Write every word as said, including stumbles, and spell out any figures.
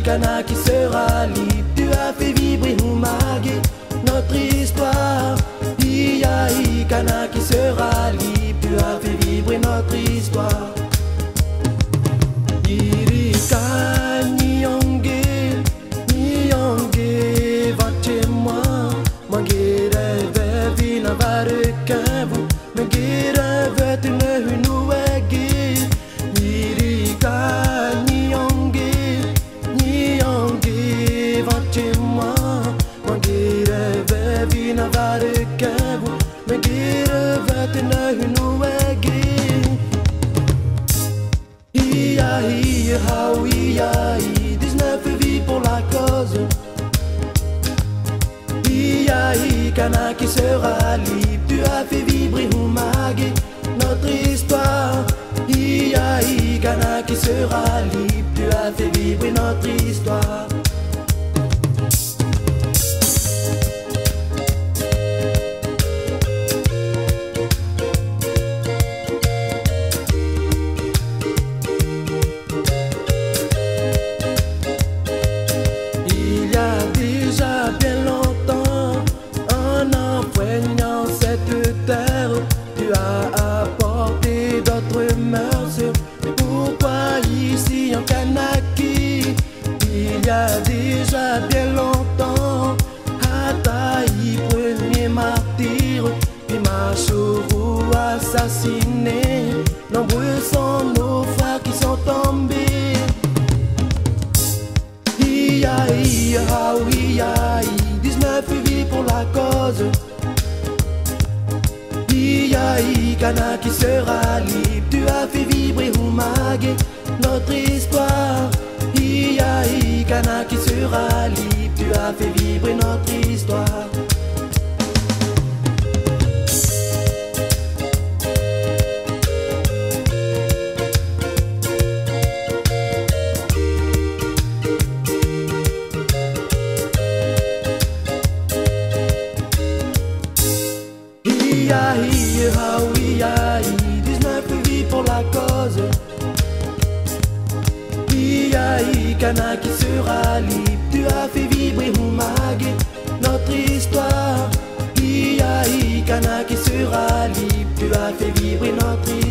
Kana qui sera libre. Tu as fait vibrer Humage, notre histoire. Iya Kana qui sera libre. Tu as fait vibrer notre histoire. Irika Nyonge, Nyonge, va chez moi. Mangere vevi na varekevu, mangere veti ne hunuegi. Irika Nyonge, Nyonge, va chez moi. Mangere vevi na varekevu, mangere veti ne hunuegi. Ia, ia, how, ia, ia, dix-neuf vies pour la cause. Ia, ia, Kana qui sera libre. Tu as fait vibrer Humage, notre histoire. Ia, ia, Kana qui sera libre. Tu as fait vibrer notre histoire. Tu as apporté d'autres mœurs. Pourquoi ici en Kanaki, il y a déjà bien longtemps, Hataï, premier martyr, puis Machourou assassiné. Nombreux sont nos frères qui sont tombés. Ia, ia, ia, dix-neuf vies pour la cause. Ia, ia, Kana qui sera libre. Tu as fait vibrer Humage, notre histoire. Ia, ia, Kana qui sera libre. Tu as fait vibrer notre histoire. Ia, ia, dix-neuf vies pour la cause. Ia, ia, Kana qui sera libre. Tu as fait vibrer Humage, notre histoire. Ia, ia, Kana qui sera libre. Tu as fait vibrer notre histoire.